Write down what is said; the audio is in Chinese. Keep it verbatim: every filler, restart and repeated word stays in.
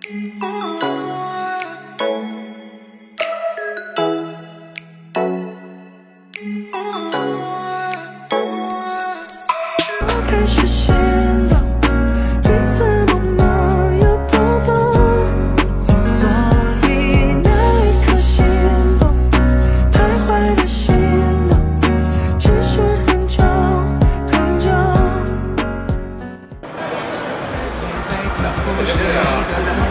开始心动，彼此默默又懂懂，所以那一颗心动，徘徊的心动，只是很久很久。